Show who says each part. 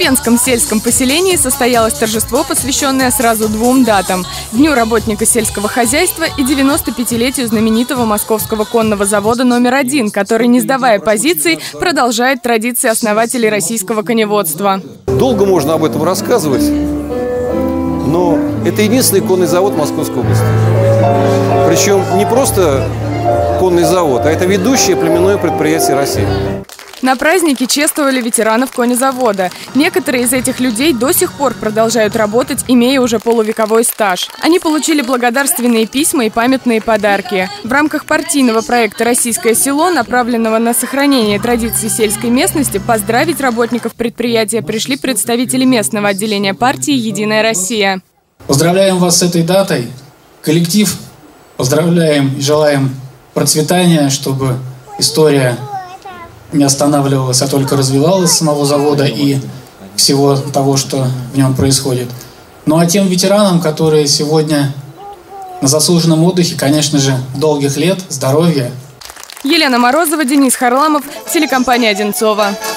Speaker 1: Успенском сельском поселении состоялось торжество, посвященное сразу двум датам – Дню работника сельского хозяйства и 95-летию знаменитого московского конного завода номер 1, который, не сдавая позиций, продолжает традиции основателей российского коневодства.
Speaker 2: Долго можно об этом рассказывать, но это единственный конный завод Московской области. Причем не просто конный завод, а это ведущее племенное предприятие России.
Speaker 1: На празднике чествовали ветеранов конезавода. Некоторые из этих людей до сих пор продолжают работать, имея уже полувековой стаж. Они получили благодарственные письма и памятные подарки. В рамках партийного проекта «Российское село», направленного на сохранение традиций сельской местности, поздравить работников предприятия пришли представители местного отделения партии «Единая Россия».
Speaker 3: Поздравляем вас с этой датой. Коллектив поздравляем и желаем процветания, чтобы история не останавливалась, а только развивалась самого завода и всего того, что в нем происходит. Ну а тем ветеранам, которые сегодня на заслуженном отдыхе, конечно же, долгих лет, здоровья.
Speaker 1: Елена Морозова, Денис Харламов, телекомпания «Одинцова».